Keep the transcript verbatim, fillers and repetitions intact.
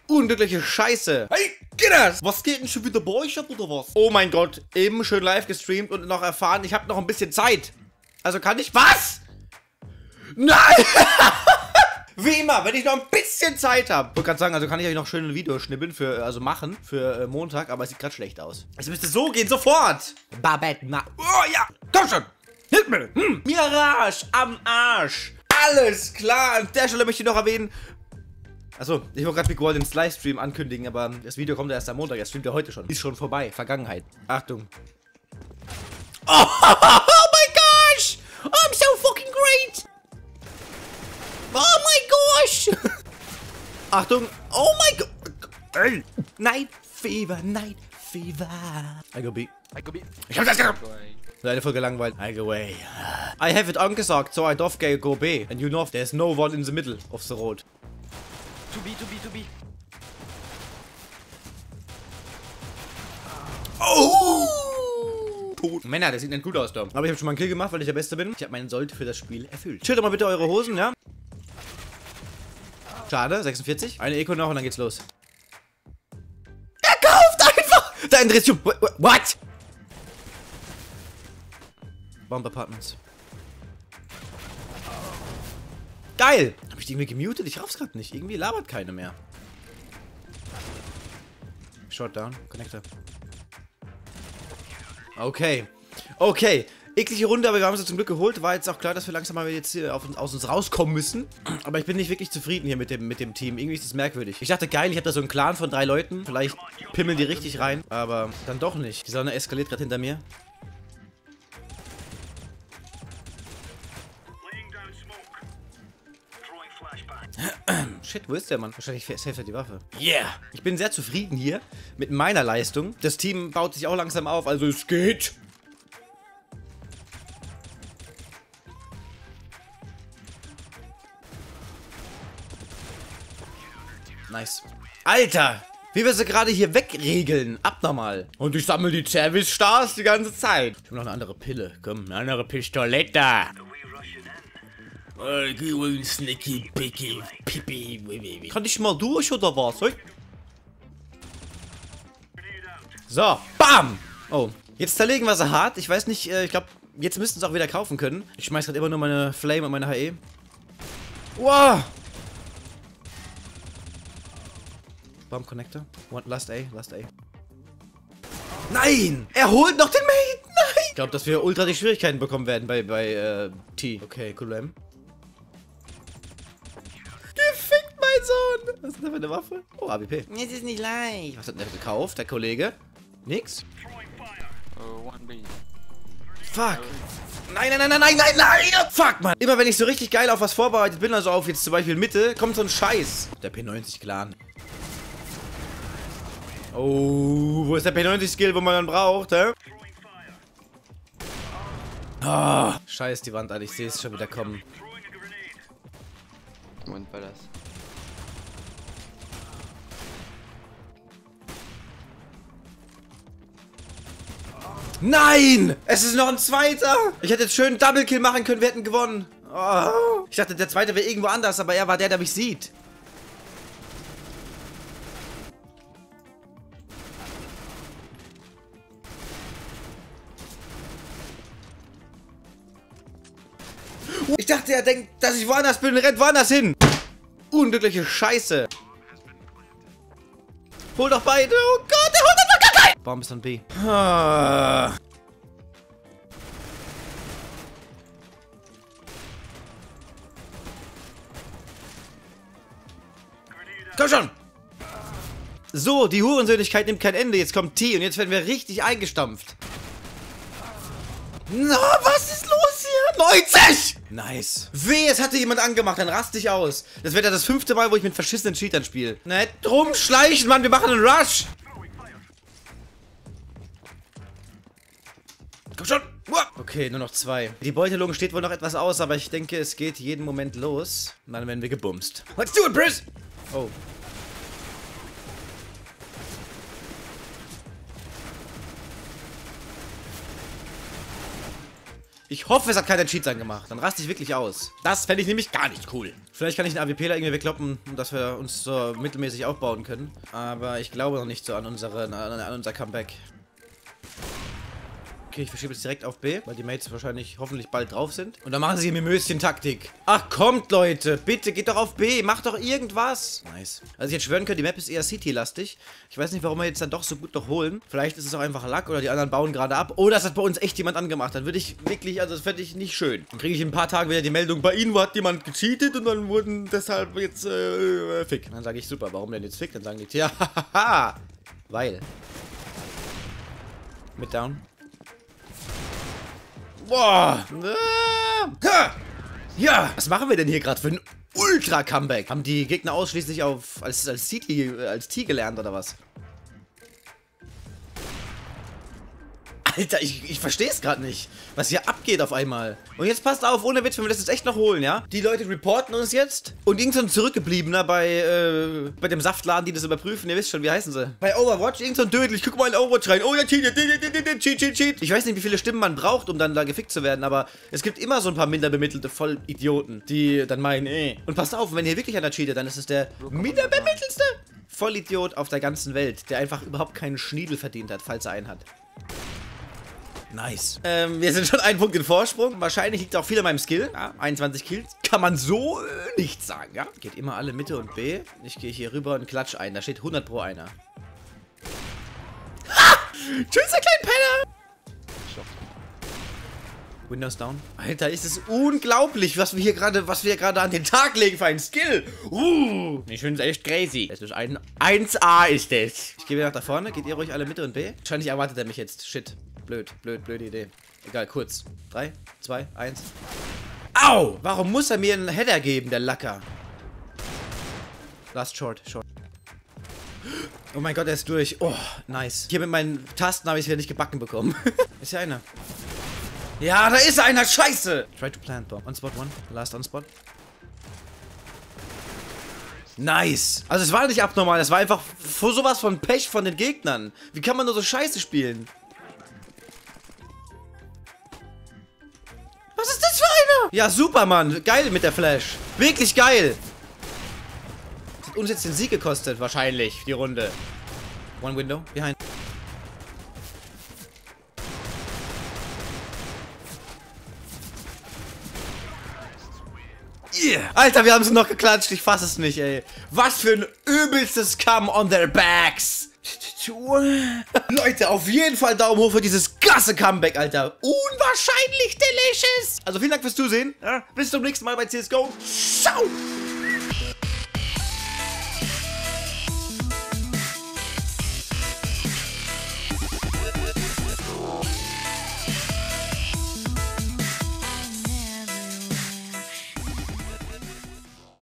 Unglückliche Scheiße. Hey, geht das? Was geht denn schon wieder bei euch ab oder was? Oh mein Gott, eben schön live gestreamt und noch erfahren, ich habe noch ein bisschen Zeit. Also kann ich... Was? Nein! Wie immer, wenn ich noch ein bisschen Zeit habe. Ich wollte gerade sagen, also kann ich euch noch schön ein Video schnibbeln für, also machen, für äh, Montag, aber es sieht gerade schlecht aus. Es müsste so gehen, sofort. Babette, na. Oh ja, komm schon. Hilf mir. Hm. Mirage am Arsch. Alles klar, an der Stelle möchte ich noch erwähnen. Achso, ich wollte gerade Big Wall ins Livestream ankündigen, aber das Video kommt ja erst am Montag, das streamt ja heute schon. Ist schon vorbei, Vergangenheit. Achtung. Oh, oh my gosh! I'm so fucking great! Oh my gosh! Achtung! Oh my god! Ey! Night Fever, Night Fever. I go B. I go B. Ich hab das gehabt! Eine Folge langweilig. I go away. I have it angesagt, so I darf go B. And you know, there's no one in the middle of the road. To B, to B, to B. Oh! Tot. Männer, das sieht nicht gut aus da. Aber ich habe schon mal einen Kill gemacht, weil ich der Beste bin. Ich habe meinen Sold für das Spiel erfüllt. Chillt doch mal bitte eure Hosen, ja? Schade, sechsundvierzig. Eine Eco noch und dann geht's los. Er kauft einfach! Da dreht you. What? Bomb Apartments. Geil! Hab ich die irgendwie gemutet? Ich raff's grad nicht. Irgendwie labert keine mehr. Shotdown. Connector. Okay. Okay. Eklige Runde, aber wir haben sie zum Glück geholt. War jetzt auch klar, dass wir langsam mal jetzt hier auf uns, aus uns rauskommen müssen. Aber ich bin nicht wirklich zufrieden hier mit dem, mit dem Team. Irgendwie ist das merkwürdig. Ich dachte, geil, ich habe da so einen Clan von drei Leuten. Vielleicht pimmeln die richtig rein. Aber dann doch nicht. Die Sonne eskaliert gerade hinter mir. Shit, wo ist der Mann? Wahrscheinlich safe die Waffe. Yeah! Ich bin sehr zufrieden hier mit meiner Leistung. Das Team baut sich auch langsam auf, also es geht. Nice. Alter! Wie wir sie gerade hier wegregeln. Abnormal. Und ich sammle die Service Stars die ganze Zeit. Ich habe noch eine andere Pille. Komm, eine andere Pistolette. Snicky, picky, pipi. Kann ich mal durch oder was? So, bam! Oh, jetzt zerlegen wir sie hart. Ich weiß nicht, ich glaube, jetzt müssten sie auch wieder kaufen können. Ich schmeiß gerade immer nur meine Flame und meine H E. Wow! Bomb Connector. One, last A, last A. Nein! Er holt noch den Mate! Nein! Ich glaube, dass wir ultra die Schwierigkeiten bekommen werden bei, bei äh, T. Okay, cool. Gefickt, mein Sohn! Was ist denn da für eine Waffe? Oh, A W P. Es ist nicht leicht. Was hat denn der gekauft, der Kollege? Nix? Uh, one B. Fuck! Nein, nein, nein, nein, nein, nein, nein! Fuck, Mann! Immer wenn ich so richtig geil auf was vorbereitet bin, also auf jetzt zum Beispiel Mitte, kommt so ein Scheiß. Der P neunzig Clan. Oh, wo ist der P neunzig Skill, wo man dann braucht, hä? Oh, scheiß die Wand an, ich sehe es schon wieder kommen. One Palace. Nein! Es ist noch ein zweiter! Ich hätte jetzt schön einen Double Kill machen können, wir hätten gewonnen. Oh. Ich dachte, der zweite wäre irgendwo anders, aber er war der, der mich sieht. Ich dachte, er denkt, dass ich woanders bin und rennt woanders hin. Unglückliche Scheiße. Hol doch beide. Oh Gott, der holt einfach gar keinen. Bomb ist an B. Ah. Komm schon. So, die Hurensöhnigkeit nimmt kein Ende. Jetzt kommt T und jetzt werden wir richtig eingestampft. Na, was ist los hier? neunzig! Nice. Weh, es hatte jemand angemacht, dann rast dich aus. Das wird ja das fünfte Mal, wo ich mit verschissenen Cheatern spiele. Nicht rumschleichen, Mann, wir machen einen Rush. Komm schon. Okay, nur noch zwei. Die Beutelung steht wohl noch etwas aus, aber ich denke, es geht jeden Moment los. Und dann werden wir gebumst. Let's do it, Briz! Oh. Ich hoffe, es hat keiner Cheats angemacht. Dann raste ich wirklich aus. Das fände ich nämlich gar nicht cool. Vielleicht kann ich einen AWPler irgendwie wegkloppen, dass wir uns so mittelmäßig aufbauen können. Aber ich glaube noch nicht so an, unsere, an, an unser Comeback. Okay, ich verschiebe jetzt direkt auf B, weil die Mates wahrscheinlich hoffentlich bald drauf sind. Und dann machen sie Mimöschen-Taktik. Ach, kommt, Leute. Bitte, geht doch auf B. Macht doch irgendwas. Nice. Also ich jetzt schwören können, die Map ist eher City-lastig. Ich weiß nicht, warum wir jetzt dann doch so gut noch holen. Vielleicht ist es auch einfach Luck oder die anderen bauen gerade ab. Oder es hat bei uns echt jemand angemacht. Dann würde ich wirklich, also das fände ich nicht schön. Dann kriege ich in ein paar Tagen wieder die Meldung, bei Ihnen hat jemand gecheatet und dann wurden deshalb jetzt, äh, Fick. Dann sage ich, super, warum denn jetzt Fick? Dann sagen die, ja, hahaha. Weil. Mit down. Boah! Ja! Was machen wir denn hier gerade für ein Ultra-Comeback? Haben die Gegner ausschließlich auf als, als, T, als T gelernt oder was? Alter, ich, ich verstehe es gerade nicht, was hier abgeht auf einmal. Und jetzt passt auf, ohne Witz, wenn wir das jetzt echt noch holen, ja? Die Leute reporten uns jetzt und irgend so ein Zurückgebliebener bei, äh, bei dem Saftladen, die das überprüfen, ihr wisst schon, wie heißen sie? Bei Overwatch, irgend so ein Dödel, ich guck mal in Overwatch rein, oh ja, cheat, cheat, cheat, cheat. Ich weiß nicht, wie viele Stimmen man braucht, um dann da gefickt zu werden, aber es gibt immer so ein paar minder bemittelte Vollidioten, die dann meinen, ey. Und passt auf, wenn hier wirklich einer cheatet, dann ist es der minder bemittelste Vollidiot auf der ganzen Welt, der einfach überhaupt keinen Schniedel verdient hat, falls er einen hat. Nice. Ähm, wir sind schon einen Punkt in Vorsprung. Wahrscheinlich liegt auch viel an meinem Skill. Ja, einundzwanzig Kills. Kann man so äh, nicht sagen, ja? Geht immer alle Mitte und B. Ich gehe hier rüber und klatsch ein. Da steht hundert pro einer. Ha! Tschüss, der kleine Penner! Windows down. Alter, ist es unglaublich, was wir hier gerade, was wir gerade an den Tag legen für einen Skill. Uh, ich finde es echt crazy. Es ist ein eins A ist es. Ich gehe wieder nach da vorne. Geht ihr ruhig alle Mitte und B? Wahrscheinlich erwartet er mich jetzt. Shit. Blöd, blöd, blöde Idee. Egal, kurz. drei, zwei, eins. Au! Warum muss er mir einen Header geben, der Lacker? Last short, short. Oh mein Gott, er ist durch. Oh, nice. Hier mit meinen Tasten habe ich es wieder nicht gebacken bekommen. Ist ja einer. Ja, da ist einer. Scheiße. Try to plant bomb. On spot one. Last on spot. Nice. Also es war nicht abnormal. Es war einfach sowas von Pech von den Gegnern. Wie kann man nur so scheiße spielen? Was ist das für einer? Ja, super, Mann. Geil mit der Flash. Wirklich geil. Das hat uns jetzt den Sieg gekostet, wahrscheinlich, die Runde. One window, behind. Yeah. Alter, wir haben sie noch geklatscht. Ich fasse es nicht, ey. Was für ein übelstes Come on their backs. Leute, auf jeden Fall Daumen hoch für dieses krasse Comeback, Alter. Unwahrscheinlich delicious. Also vielen Dank fürs Zusehen. Ja, bis zum nächsten Mal bei C S G O. Ciao.